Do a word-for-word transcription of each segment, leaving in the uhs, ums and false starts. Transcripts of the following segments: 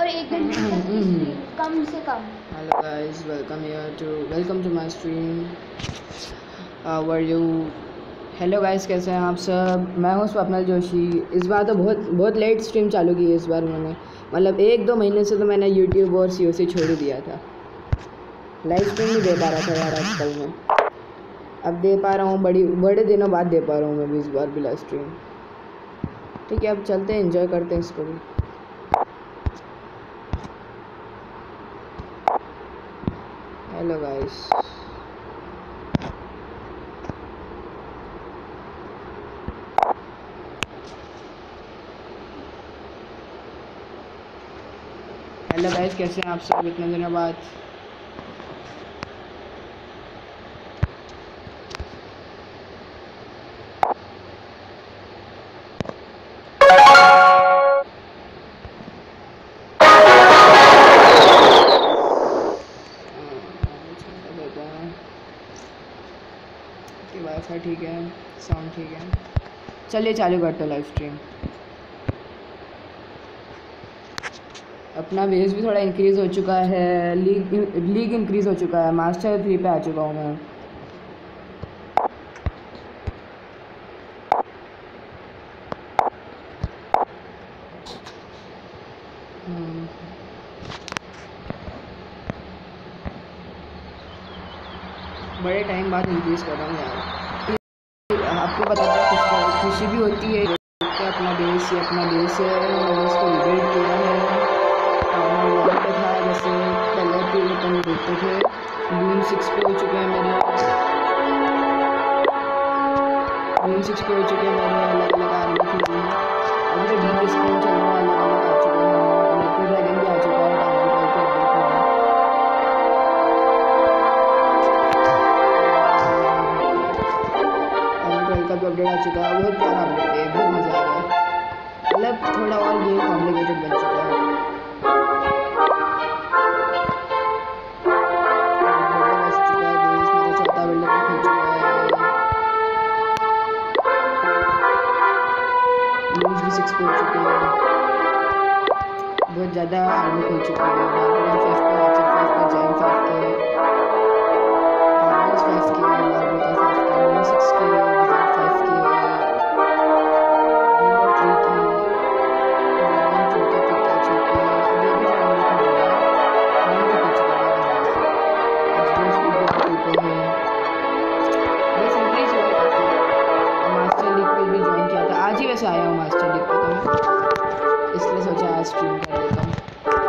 एक घंटे तक कम से कम। Hello guys, welcome here to welcome to my stream. How are you? Hello guys, कैसे हैं आप सब? मैं हूँ स्वप्नल जोशी। इस बार तो बहुत बहुत लेट स्ट्रीम चालू की है इस बार मैंने, मतलब एक दो महीने से तो मैंने यूट्यूब और सी ओ सी छोड़ ही दिया था। लाइव स्ट्रीम नहीं दे पा रहा था यार आजकल मैं। अब दे पा रहा हूँ, बड़ी बड़े दिनों बाद दे पा रहा हूँ मैं भी इस बार भी लाइव स्ट्रीम। ठीक है, अब चलते हैं, एंजॉय करते हैं इसको भी। हेलो गाइस, हेलो गाइस, कैसे हैं आप सब इतने दिनों बाद? वाईफाई ठीक है, साउंड ठीक है। चलिए चालू करते हैं लाइव स्ट्रीम। अपना बेस भी थोड़ा इंक्रीज़ हो चुका है, लीग लीग इंक्रीज़ हो चुका है, मास्टर थ्री पे आ चुका हूँ मैं। बड़े टाइम बाद इंक्रीज़ कर रहा हूँ यार। आपको बताता है खुश खुशी भी होती है कि अपना बेस ये अपना बेस है, मैंने इसको रिबिल्ड किया है। और पे था जैसे पहले पे अपन देखते थे, लून सिक्स पे हो चुके हैं मेरे, लून सिक्स पे हो चुके हैं मेरे। अलग अलग आर्मी थी, अभी तो डीप डिस्काउंट चल रहा है, अलग अलग आ चुके हैं। इलेक्ट्रो ड्रैगन भी आ चुका है, का भी अपडेट आ चुका है। बहुत प्यारा अपडेट है, बहुत मज़ा आ गया। मतलब थोड़ा और गेम कॉम्प्लिकेटेड बन चुका है। चौथा बिल्डर भी खुल चुका है, न्यूज़ भी सिक्स पे हो चुके हैं, बहुत ज़्यादा आर्मी खुल चुकी है। फाइव पे आर्चर फाइव पे जैन फाइव के फाइव के बारबोटा फाइव के न्यू सिक्स के विजार्ड फाइव के नंबर थ्री की ड्रैगन टू के पिक आ चुकी है। अभी अभी जो आर्मी खुल रहा है वन भी खुल चुका है, एक्सप्लोस भी बहुत टू पे है। बस इंक्रीज हुआ काफ़ी। मास्टर लीग पे भी ज्वाइन किया था, आज ही वैसे आया हूँ मास्टर लीग पे, तो इसलिए सोचा आज स्ट्रीम कर लेता हूँ।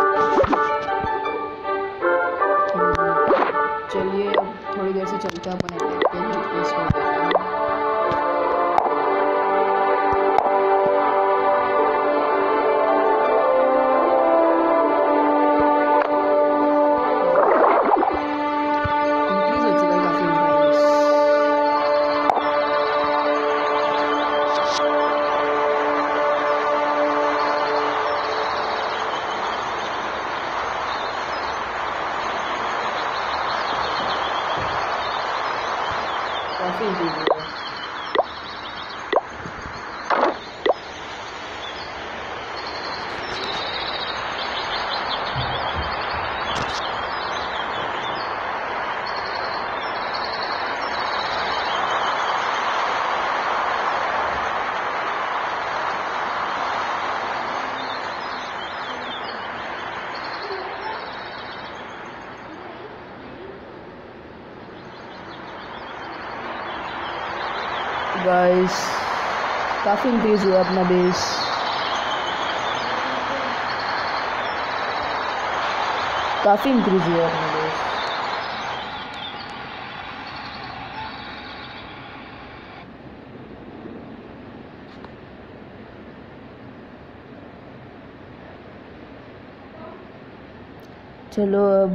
चलिए अब थोड़ी देर से चलते हैं अपन अटैक पे, रिक्वेस्ट कर देते हैं। इंक्रीज हो चुका है काफ़ी इंक्रीज। काफ़ी इंक्रीज हो गया। गाइस काफ़ी इंक्रीज हुआ अपना बेस। काफ़ी इंक्रीज हुआ अपना बेस। चलो अब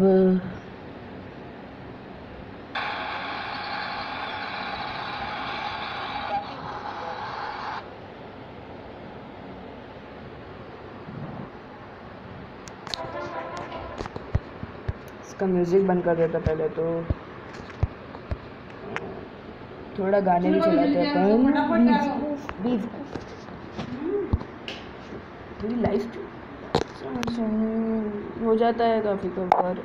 इसका म्यूज़िक बंद कर देता पहले तो। थोड़ा गाने भी चलाते अपन। पूरी लाइफ हो जाता है काफ़ी कबार।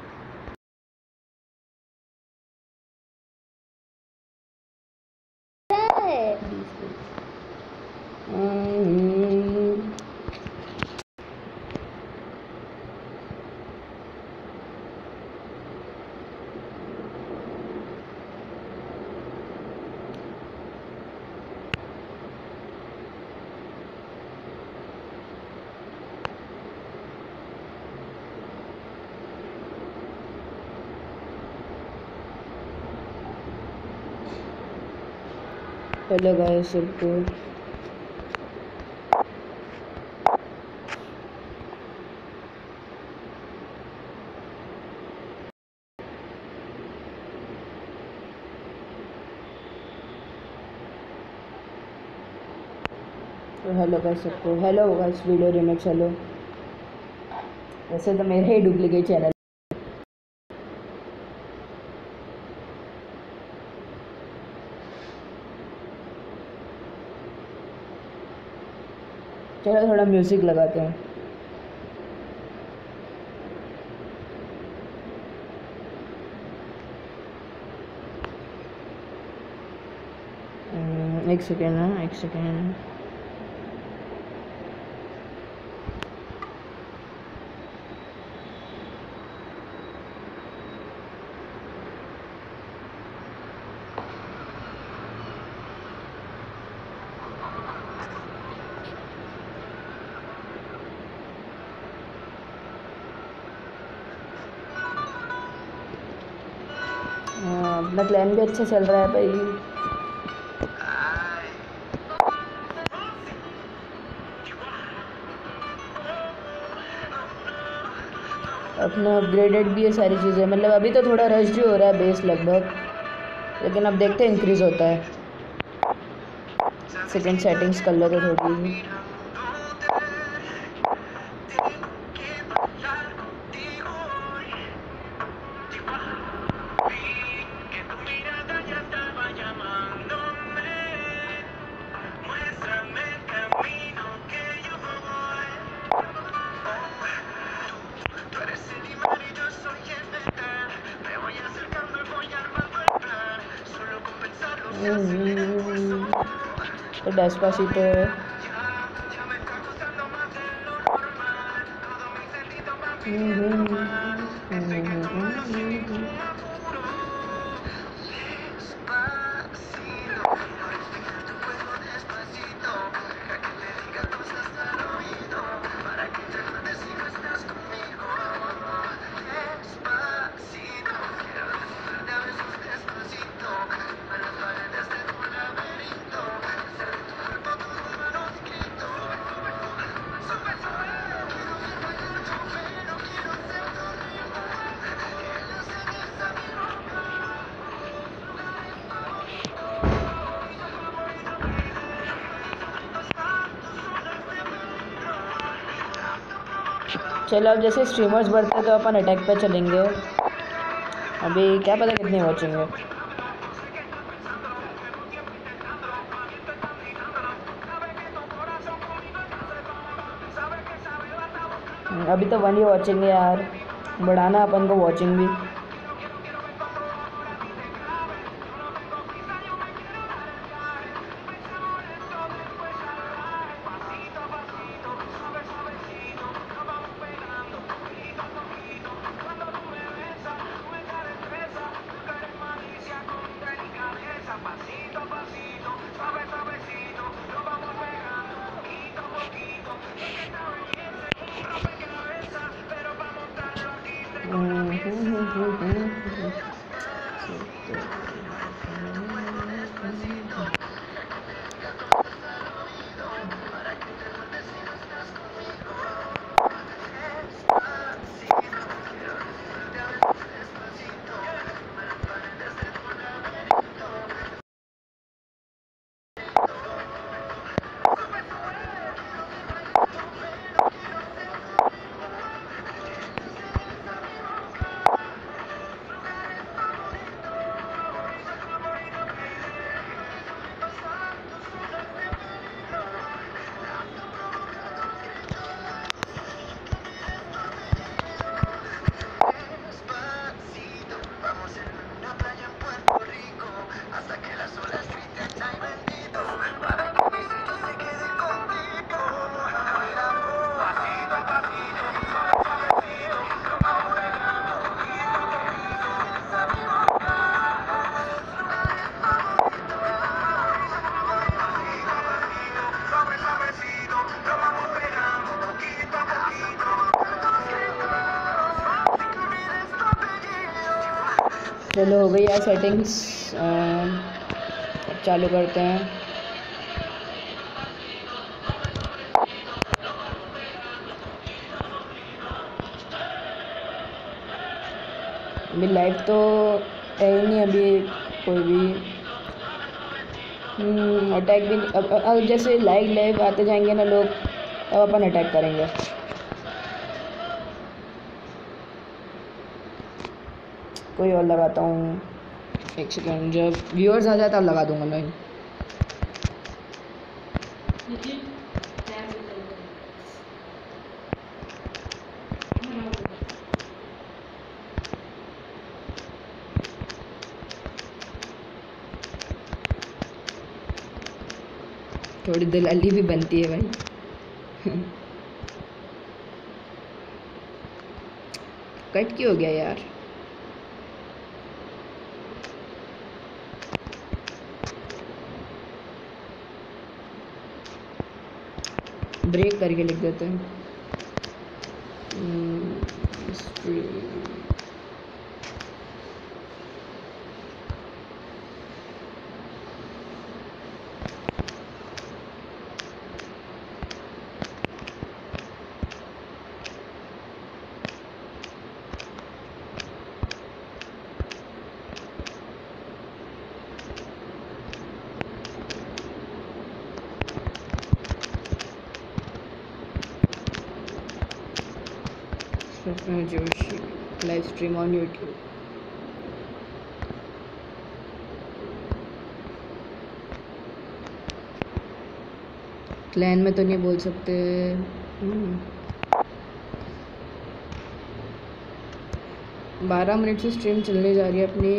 हेलो गाइस सबको। तो हेलो गाइस सबको। Hello guys video remix. Hello. वैसे तो मेरा ही डुप्लीकेट चैनल। चलो थोड़ा म्यूज़िक लगाते हैं। एक सेकेंड है, एक सेकेंड। अपना प्लान भी अच्छा चल रहा है भाई। अपना अपग्रेडेड भी है सारी चीज़ें। मतलब अभी तो थोड़ा रश भी हो रहा है बेस लगभग, लेकिन अब देखते हैं इंक्रीज़ होता है। सेकंड सेटिंग्स कर लेते थोड़ी। तो डेस्पासितो चलो अब जैसे स्ट्रीमर्स बढ़ते हैं तो अपन अटैक पे चलेंगे। अभी क्या पता कितनी वॉचिंग है। अभी तो वन ही वॉचिंग है यार, बढ़ाना अपन को वॉचिंग भी। चलो हो गई यार सेटिंग्स, चालू करते हैं। अभी लाइव तो है ही नहीं अभी कोई भी, अटैक भी नहीं। अब, अब जैसे लाइव लाइव आते जाएंगे ना लोग, तब अपन अटैक करेंगे। कोई और लगाता हूँ, एक सेकेंड, जब व्यूअर्स आ जाए तब लगा दूंगा लाइन। थोड़ी दलाली भी बनती है भाई। कट क्यों हो गया यार? ब्रेक करके लिख देते हैं। Swapna Joshi live stream on YouTube. Clan में तो नहीं बोल सकते। बारह मिनट से स्ट्रीम चलने जा रही है अपनी।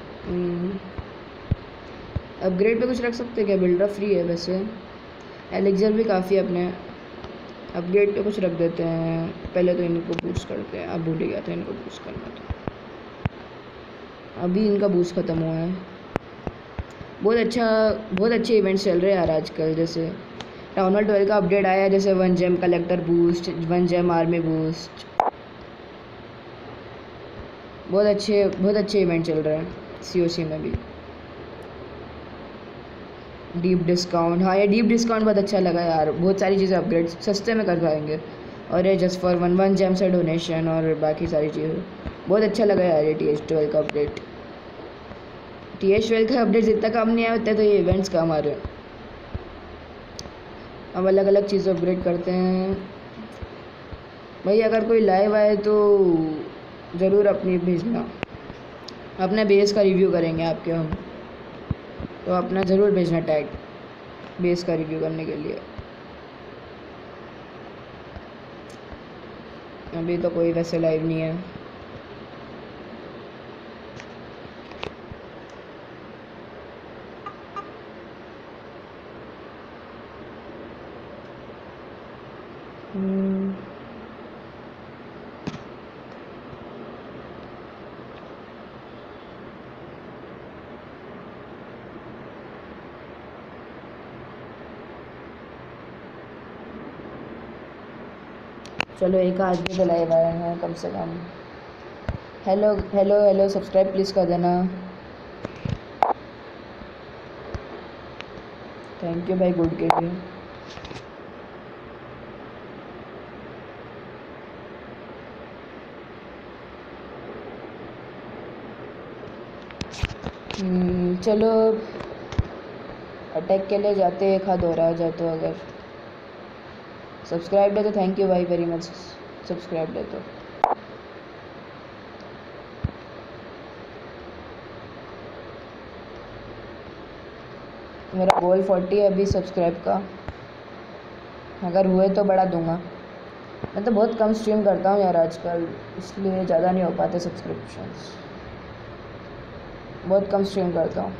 अपग्रेड पे कुछ रख सकते हैं क्या? बिल्डर फ्री है वैसे, एलेक्जर भी काफ़ी अपने। अपग्रेड पे कुछ रख देते हैं, पहले तो इनको बूस्ट करते हैं। अब भूल ही गया था इनको बूस्ट करना था, अभी इनका बूस्ट ख़त्म हुआ है। बहुत अच्छा, बहुत अच्छे इवेंट्स चल रहे हैं यार आजकल। जैसे टाउन हॉल ट्वेल्व का अपडेट आया है, जैसे one gem collector boost, one gem army boost, बहुत अच्छे बहुत अच्छे इवेंट चल रहे हैं सीओसी में भी। डीप डिस्काउंट, हाँ ये डीप डिस्काउंट बहुत अच्छा लगा यार। बहुत सारी चीज़ें अपग्रेड सस्ते में कर पाएंगे, और ये just for one one gem से डोनेशन और बाकी सारी चीज़ें। बहुत अच्छा लगा यार ये टी एच ट्वेल्व का अपडेट। टी एच ट्वेल्व का अपडेट जितना कम नहीं आया उतना तो ये इवेंट्स कम आ रहे हैं। अब अलग अलग चीज़ें अपग्रेड करते हैं भाई। अगर कोई लाइव आए तो ज़रूर अपनी भेजना, अपने बेस का रिव्यू करेंगे आपके हम, तो अपना ज़रूर भेजना टैग बेस का रिव्यू करने के लिए। अभी तो कोई वैसे लाइव नहीं है। हम्म चलो एक आदमी तो लाइव आए हैं कम से कम। Hello hello hello, subscribe please कर देना। थैंक यू भाई गुड के लिए। हम्म, चलो अटैक के लिए जाते, एक हाथ हो रहा जाए तो। अगर सब्सक्राइब है तो थैंक यू भाई वेरी मच, सब्सक्राइब है तो। मेरा गोल फोर्टी है अभी सब्सक्राइब का, अगर हुए तो बढ़ा दूंगा। मैं तो बहुत कम स्ट्रीम करता हूँ यार आजकल, इसलिए ज़्यादा नहीं हो पाते सब्सक्रिप्शंस, बहुत कम स्ट्रीम करता हूँ।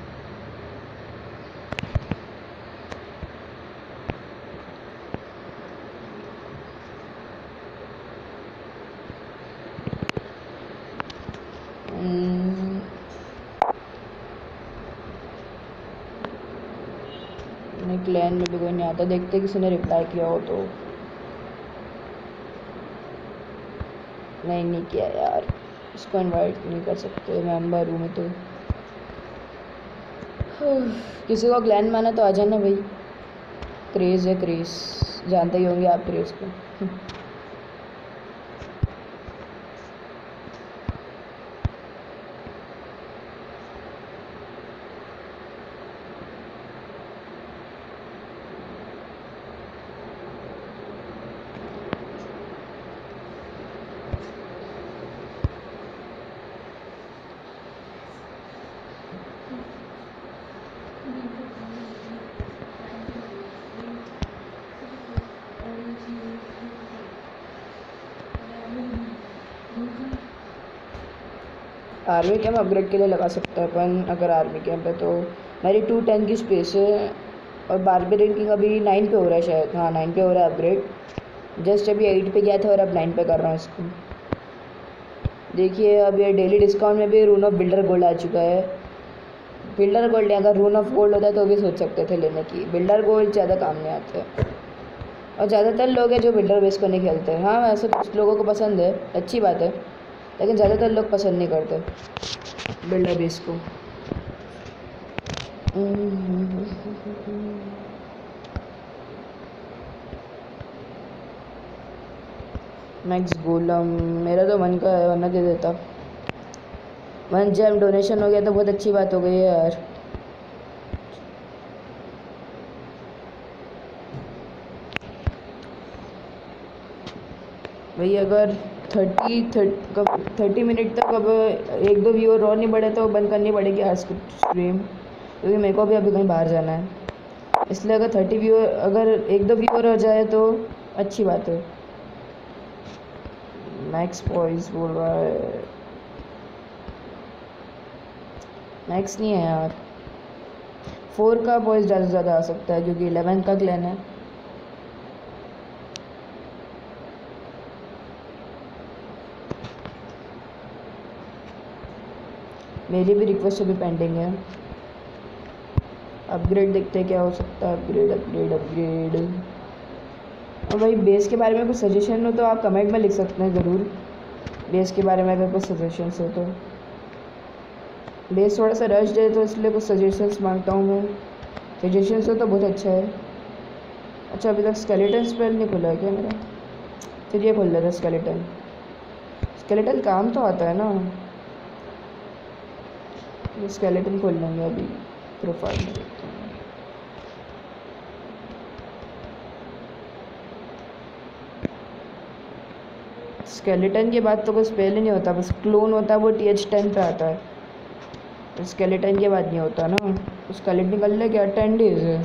क्लैन में भी कोई नहीं आता, देखते किसी ने रिप्लाई किया हो तो। नहीं नहीं किया यार। इसको इनवाइट नहीं कर सकते, मेंबर हूँ मैं तो। किसी को क्लैन माना तो आ जाना भाई। क्रेज़ है क्रेज़, जानते ही होंगे आप क्रेज़ को। आर्मी कैम्प अपग्रेड के लिए लगा सकते हैं अपन अगर आर्मी कैम्प है तो। मेरी टू टेन की स्पेस है और बारबेरियन किंग अभी नाइन पे हो रहा है शायद, हाँ नाइन पे हो रहा है अपग्रेड। जस्ट अभी एट पे गया था और अब नाइन पे कर रहा हूँ इसको। देखिए अब ये डेली डिस्काउंट में भी रून ऑफ बिल्डर गोल्ड आ चुका है। बिल्डर गोल्ड अगर रून ऑफ गोल्ड होता है तो भी सोच सकते थे लेने की। बिल्डर गोल्ड ज़्यादा काम में आते हैं और ज़्यादातर लोग हैं जो बिल्डर बेस को नहीं खेलते हैं। हाँ वैसे कुछ लोगों को पसंद है, अच्छी बात है, लेकिन ज़्यादातर लोग पसंद नहीं करते बिल्डर बेस को। मैक्स गोलम मेरा तो मन का है, वरना दे देता। वन जेम डोनेशन हो गया तो बहुत अच्छी बात हो गई है यार। भाई अगर थर्टी थर्टी मिनट तक अब एक दो व्यूअर और नहीं बढ़े तो बंद करनी पड़ेगी आज स्ट्रीम, क्योंकि मेरे को भी अभी कहीं बाहर जाना है। इसलिए अगर थर्टी व्यूअर अगर एक दो व्यूअर हो जाए तो अच्छी बात है। मैक्स पॉइस बोल रहा है, मैक्स नहीं है यार। फोर का पॉइस ज़्यादा से ज़्यादा आ सकता है क्योंकि इलेवन का क्लैन है। मेरी भी रिक्वेस्ट अभी पेंडिंग है। अपग्रेड देखते हैं क्या हो सकता है। अपग्रेड अपग्रेड अपग्रेड और भाई बेस के बारे में कुछ सजेशन हो तो आप कमेंट में लिख सकते हैं ज़रूर। बेस के बारे में अगर कुछ सजेशंस हो तो। बेस थोड़ा सा रश है तो इसलिए कुछ सजेशंस मांगता हूँ मैं। सजेशंस हो तो बहुत अच्छा है। अच्छा अभी तक स्केलेटन स्पेल नहीं खुला है क्या मेरा? चलिए खुल लेता स्केलेटन। स्केलेटन काम तो आता है ना। ये स्केलेटन खोल लेंगे अभी प्रोफाइल में देखते हैं। स्केलेटन के बाद तो कोई स्पेल ही नहीं होता, बस क्लोन होता है, वो टी एच टेन पे आता है। तो स्केलेटन के बाद नहीं होता ना। तो स्केलेटन कर ले क्या? टेन डेज है।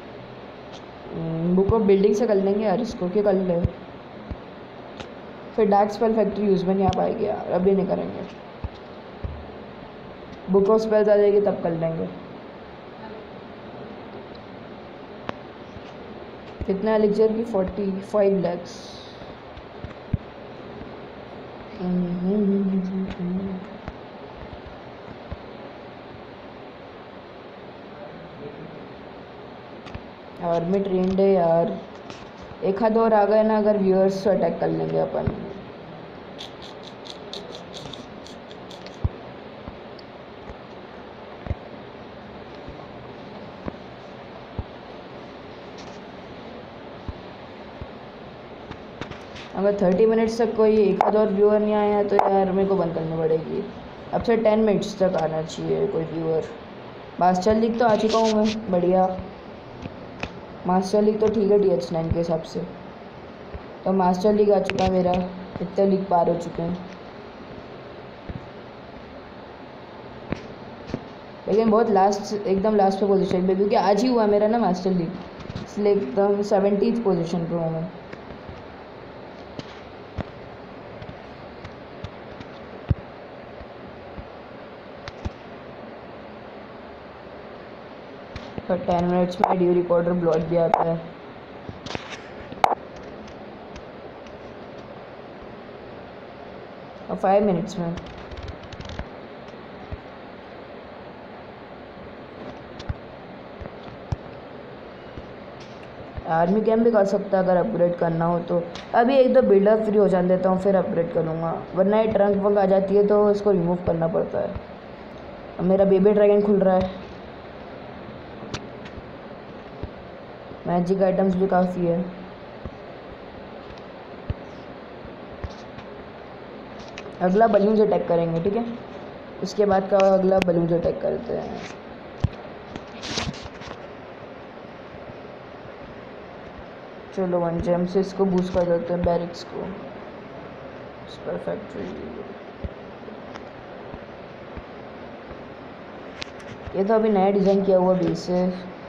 बुक ऑफ बिल्डिंग से कर लेंगे यार इसको, क्या कर ले। फिर डार्क स्पेल फैक्ट्री यूज़ में नहीं आ पाएगी यार, अभी नहीं करेंगे। बुक ऑफ स्पेल्स आ जाएगी तब कर लेंगे। कितना एलिक्सर की? Forty five lakhs. Army trained है यार। एक हाथ और आ गए ना अगर व्यूअर्स तो अटैक कर लेंगे अपन। अगर थर्टी मिनट्स तक कोई एक आध और व्यूअर नहीं आया तो यार मेरे को बंद करनी पड़ेगी। अब से टेन मिनट्स तक आना चाहिए कोई व्यूअर। मास्टर लीग तो आ चुका हूँ मैं, बढ़िया। मास्टर लीग तो ठीक है डी एच नाइन के हिसाब से। तो मास्टर लीग आ चुका है मेरा, इतने लीग पार हो चुके हैं। लेकिन बहुत लास्ट एकदम लास्ट पे पोजीशन पे, क्योंकि आज ही हुआ मेरा ना मास्टर लीग, इसलिए एकदम सेवेंटीथ पोजीशन पे हूँ मैं। पर टेन मिनट्स में ड्यू रिकॉर्डर ब्लॉट भी आता है। और फाइव मिनट्स में आर्मी कैंप भी कर सकता है अगर अपग्रेड करना हो तो। अभी एक दो बिल्डर फ्री हो जाने देता हूँ फिर अपग्रेड करूँगा, वरना ये ट्रंक वंक आ जाती है तो इसको रिमूव करना पड़ता है। अब मेरा बेबी ड्रैगन खुल रहा है। मैजिक आइटम्स भी काफ़ी है। अगला बलून से अटैक करेंगे, ठीक है। इसके बाद का अगला बलून से अटैक करते हैं। चलो वन जेम से इसको बूस्ट कर देते हैं, बैरिक्स को। परफेक्ट। ये तो अभी नया डिज़ाइन किया हुआ बेस है।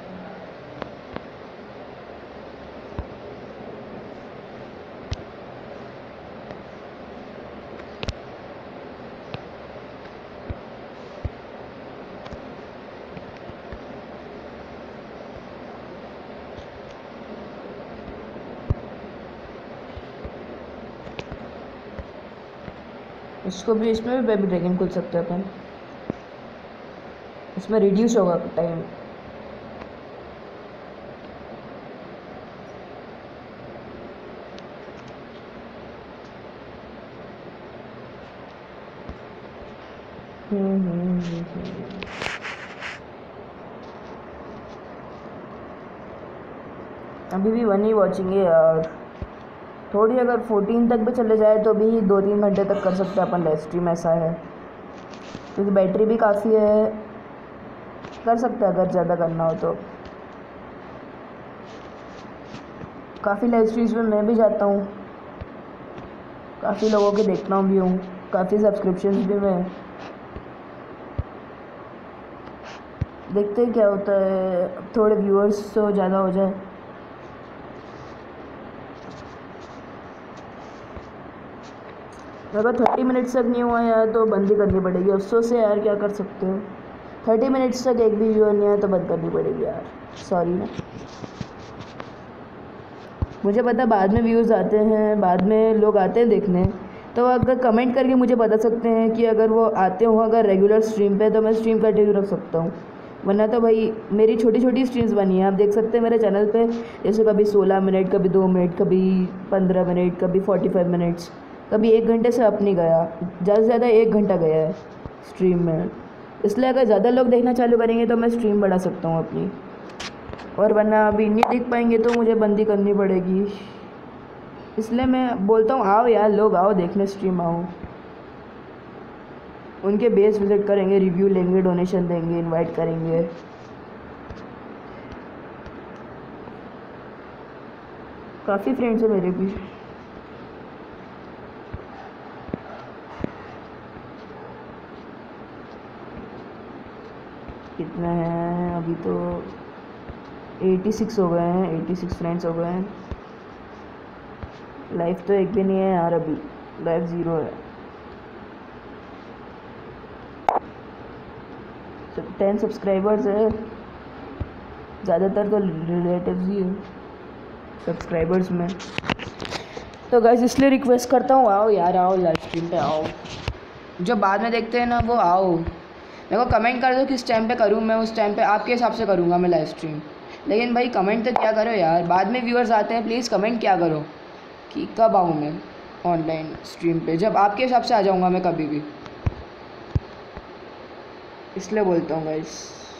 इसको भी, इसमें भी बेबी ड्रैगन खुल सकते हैं अपन। इसमें रिड्यूस होगा टाइम। अभी भी वन ही वॉचिंग है यार। थोड़ी अगर फोर्टीन तक भी चले जाए तो भी दो तीन घंटे तक कर सकते हैं अपन लाइव स्ट्रीम, ऐसा है। क्योंकि बैटरी भी काफ़ी है, कर सकते हैं अगर ज़्यादा करना हो तो। काफ़ी लाइव स्ट्रीम्स में मैं भी जाता हूँ, काफ़ी लोगों के देखता हूँ भी हूँ, काफ़ी सब्सक्रिप्शंस भी मैं देखते हैं क्या होता है। थोड़े व्यूअर्स तो ज़्यादा हो जाए। अगर थर्टी मिनट्स तक नहीं हुआ यार तो बंद ही करनी पड़ेगी। अफसोस है यार, क्या कर सकते हो। थर्टी मिनट्स तक एक भी व्यूअर नहीं आया तो बंद करनी पड़ेगी यार, सॉरी ना। मुझे पता बाद में व्यूज़ आते हैं, बाद में लोग आते हैं देखने, तो अगर कमेंट करके मुझे बता सकते हैं कि अगर वो आते हो अगर रेगुलर स्ट्रीम पे तो मैं स्ट्रीम कंटिन्यू रख सकता हूँ। वरना तो भाई मेरी छोटी छोटी स्ट्रीम्स बनी है, आप देख सकते हैं मेरे चैनल पे। जैसे कभी सोलह मिनट, कभी दो मिनट, कभी पंद्रह मिनट, कभी फोर्टी फाइव मिनट्स, कभी एक घंटे से अप नहीं गया। ज़्यादा से ज़्यादा एक घंटा गया है स्ट्रीम में। इसलिए अगर ज़्यादा लोग देखना चालू करेंगे तो मैं स्ट्रीम बढ़ा सकता हूँ अपनी, और वरना अभी नहीं देख पाएंगे तो मुझे बंदी करनी पड़ेगी। इसलिए मैं बोलता हूँ आओ यार, लोग आओ देखने स्ट्रीम, आओ। उनके बेस विजिट करेंगे, रिव्यू लेंगे, डोनेशन देंगे, इनवाइट करेंगे। काफ़ी फ्रेंड्स हैं मेरे भी। कितने हैं अभी तो छियासी हो गए हैं, छियासी फ्रेंड्स हो गए हैं। लाइफ तो एक भी नहीं है यार, अभी लाइफ ज़ीरो है। टेन सब्सक्राइबर्स है, ज़्यादातर तो रिलेटिव्स ही है सब्सक्राइबर्स में। तो गाइस इसलिए रिक्वेस्ट करता हूँ आओ यार, आओ लाइव स्ट्रीम पे आओ। जो बाद में देखते हैं ना वो आओ। मेरे को कमेंट कर दो किस टाइम पे करूँ, मैं उस टाइम पे आपके हिसाब से करूँगा मैं लाइव स्ट्रीम। लेकिन भाई कमेंट तो क्या करो यार, बाद में व्यूअर्स आते हैं, प्लीज़ कमेंट क्या करो कि कब आऊँ मैं ऑनलाइन स्ट्रीम पे। जब आपके हिसाब से आ जाऊँगा मैं कभी भी, इसलिए बोलता हूँ गाइस।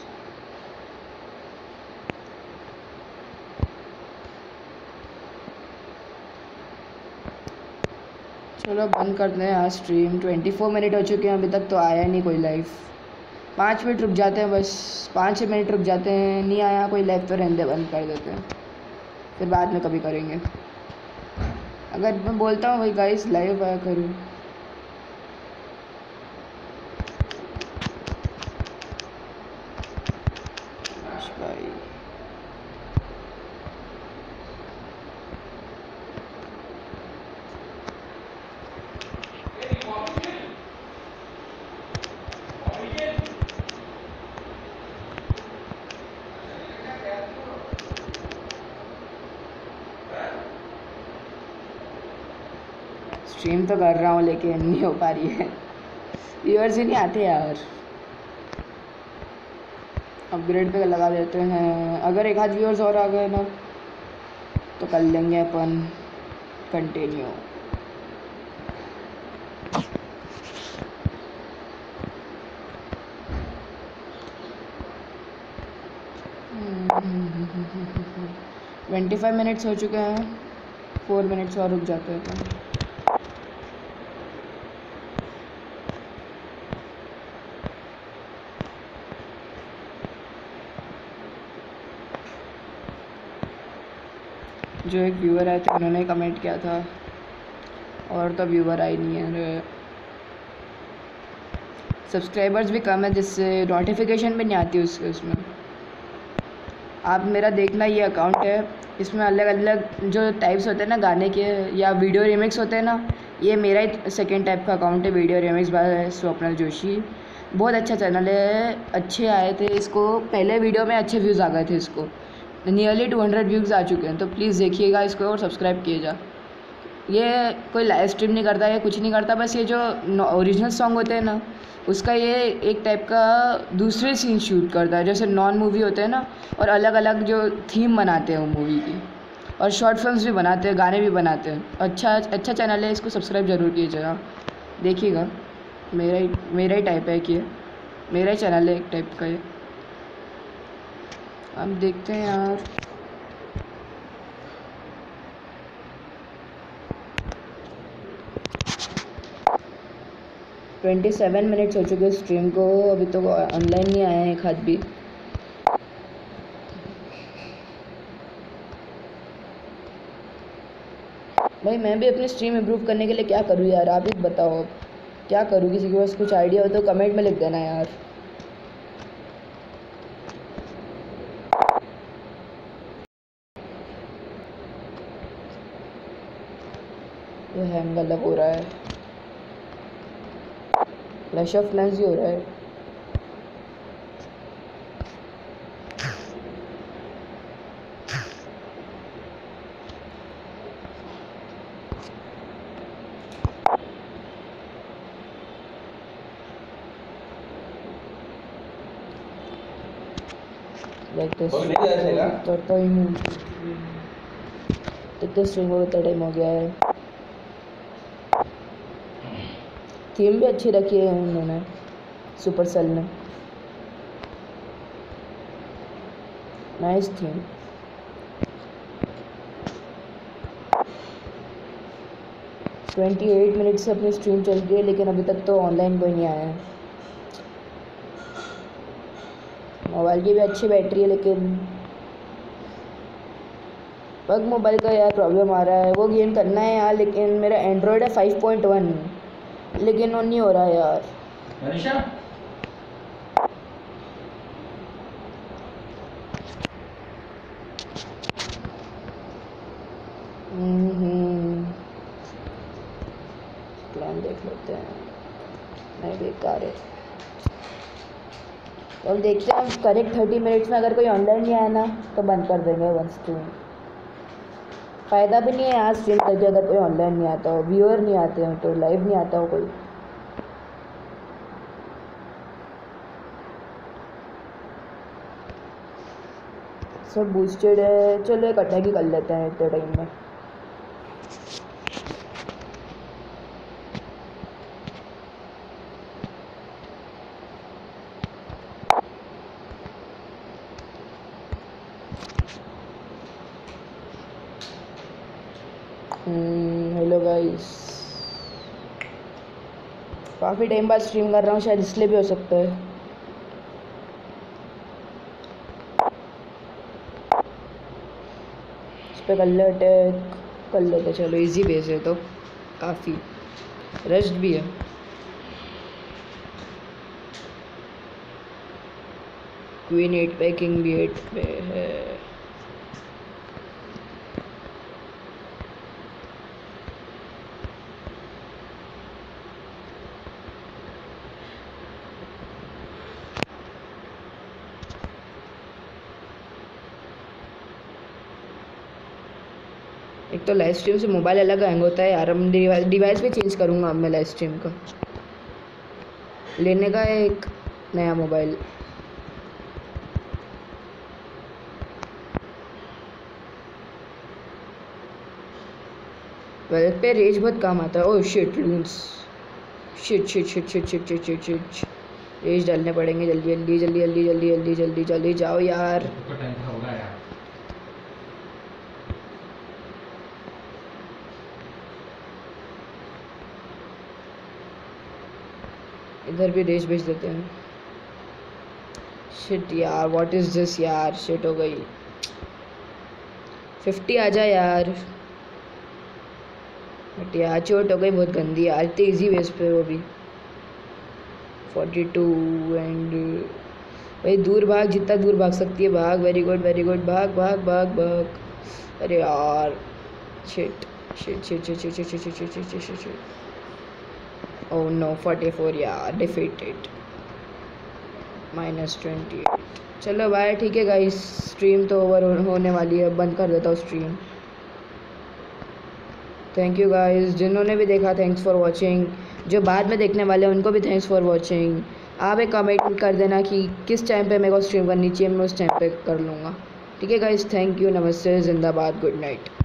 चलो बंद करते हैं यार स्ट्रीम। ट्वेंटी फोर मिनट हो चुके हैं, अभी तक तो आया नहीं कोई लाइव। पाँच मिनट रुक जाते हैं बस, पाँच छः मिनट रुक जाते हैं, नहीं आया कोई लाइव तो रहने दे, बंद कर देते हैं, फिर बाद में कभी करेंगे। अगर मैं बोलता हूँ भाई गाइस लाइव आया करूँ। भाई स्ट्रीम तो कर रहा हूँ लेकिन नहीं हो पा रही है, व्यूअर्स ही नहीं आते यार। अपग्रेड पे लगा देते हैं, अगर एक आध व्यूअर्स और आ गए ना तो कर लेंगे अपन कंटिन्यू। ट्वेंटी फाइव मिनट्स हो चुके हैं, फोर मिनट्स और रुक जाते हैं तो। जो एक व्यूअर आए थे उन्होंने कमेंट किया था, और तो व्यूअर आई नहीं है। सब्सक्राइबर्स भी कम है जिससे नोटिफिकेशन भी नहीं आती उसके उसमें। आप मेरा देखना, ये अकाउंट है, इसमें अलग अलग जो टाइप्स होते हैं ना गाने के या वीडियो रिमिक्स होते हैं ना, ये मेरा ही सेकेंड टाइप का अकाउंट है, video remix by Swapnil Joshi. बहुत अच्छा चैनल है, अच्छे आए थे इसको, पहले वीडियो में अच्छे व्यूज़ आ गए थे इसको, नियरली टू हंड्रेड व्यूज़ आ चुके हैं। तो प्लीज़ देखिएगा इसको और सब्सक्राइब कीजिएगा। ये कोई लाइव स्ट्रीम नहीं करता है, कुछ नहीं करता, बस ये जो ओरिजिनल सॉन्ग होते हैं ना उसका ये एक टाइप का दूसरे सीन शूट करता है, जैसे नॉन मूवी होते हैं ना, और अलग अलग जो थीम बनाते हैं वो मूवी की, और शॉर्ट फिल्म्स भी बनाते हैं, गाने भी बनाते हैं। अच्छा अच्छा चैनल है, इसको सब्सक्राइब ज़रूर कीजिएगा, देखिएगा। मेरा ही मेरा ही टाइप है कि ये मेरा ही चैनल है एक टाइप का ये। अब देखते हैं यार, ट्वेंटी सेवन मिनट्स हो चुके स्ट्रीम को, अभी तो ऑनलाइन नहीं आया है एक हाथ भी। भाई मैं भी अपनी स्ट्रीम इम्प्रूव करने के लिए क्या करूँ यार, आप ही बताओ अब क्या करूँ। किसी के पास कुछ आइडिया हो तो कमेंट में लिख देना यार। ये हैंग अलग हो रहा है, क्लैश ऑफ क्लैंस ही हो रहा है। लाइक दिस तो टाइम तो स्ट्रीम को कितना टाइम हो गया है। थीम भी अच्छी रखी है उन्होंने सुपरसेल ने, nice theme. Twenty eight minute से अपनी स्ट्रीम चल रही है, लेकिन अभी तक तो ऑनलाइन कोई नहीं आया है। मोबाइल की भी अच्छी बैटरी है, लेकिन पग मोबाइल का यार प्रॉब्लम आ रहा है। वो गेम करना है यार, लेकिन मेरा एंड्रॉयड है फाइव पॉइंट वन, लेकिन वो नहीं हो रहा है यार। मनीषा प्लान देख लेते हैं, नहीं बेकार है। तो अब देखते हैं, करेक्ट थर्टी मिनट्स में अगर कोई ऑनलाइन नहीं आया ना तो बंद कर देंगे वन स्ट्रीम। फ़ायदा भी नहीं है आज स्ट्रीम करके अगर कोई ऑनलाइन नहीं आता हो, व्यूअर नहीं आते हो, तो लाइव नहीं आता हो कोई। सब बूस्टेड है, चलो एक अटैक ही कर लेते हैं इतने टाइम में। हेलो गाइस, काफ़ी टाइम बाद स्ट्रीम कर रहा हूँ, शायद इसलिए भी हो सकता है। इस पर कर ले अटैक, कर लेते, चलो इजी बेस है तो काफ़ी, रेस्ट भी है। क्वीन एट पे, किंग भी एट पे है। एक तो लाइव स्ट्रीम से मोबाइल अलग हैंग होता है यार। हम डिवाइस भी चेंज करूँगा अब मैं लाइव स्ट्रीम का, लेने का है एक नया मोबाइल। ट्वेल्व पे रेज बहुत काम आता है। Oh shit loons, shit shit shit shit shit shit shit shit rage डालने पड़ेंगे जल्दी जल्दी जल्दी जल्दी जल्दी जल्दी जल्दी जल्दी जाओ यार। इधर भी रेस भेज देते हैं। शिट यार व्हाट इज दिस यार, शिट हो गई। फिफ्टी आ जा यार, बट यार चोट हो गई बहुत गंदी यार, तेज़ी वेस पे वो भी। फोर्टी टू एंड भाई दूर भाग, जितना दूर भाग सकती है भाग। वेरी गुड वेरी गुड, भाग भाग भाग भाग। अरे यार shit shit shit shit shit shit shit shit shit shit shit shit oh no, forty four यार, डिफीटेड। Minus twenty eight. चलो भाई ठीक है गाइस, स्ट्रीम तो ओवर होने वाली है, बंद कर देता हूँ स्ट्रीम। थैंक यू गाइस, जिन्होंने भी देखा थैंक्स फॉर वॉचिंग, जो बाद में देखने वाले हैं उनको भी थैंक्स फॉर वॉचिंग। आप एक कमेंट कर देना कि किस टाइम पे मेरे को स्ट्रीम करनी चाहिए, मैं उस टाइम पे कर लूँगा। ठीक है गाइस, थैंक यू, नमस्ते, जिंदाबाद, गुड नाइट।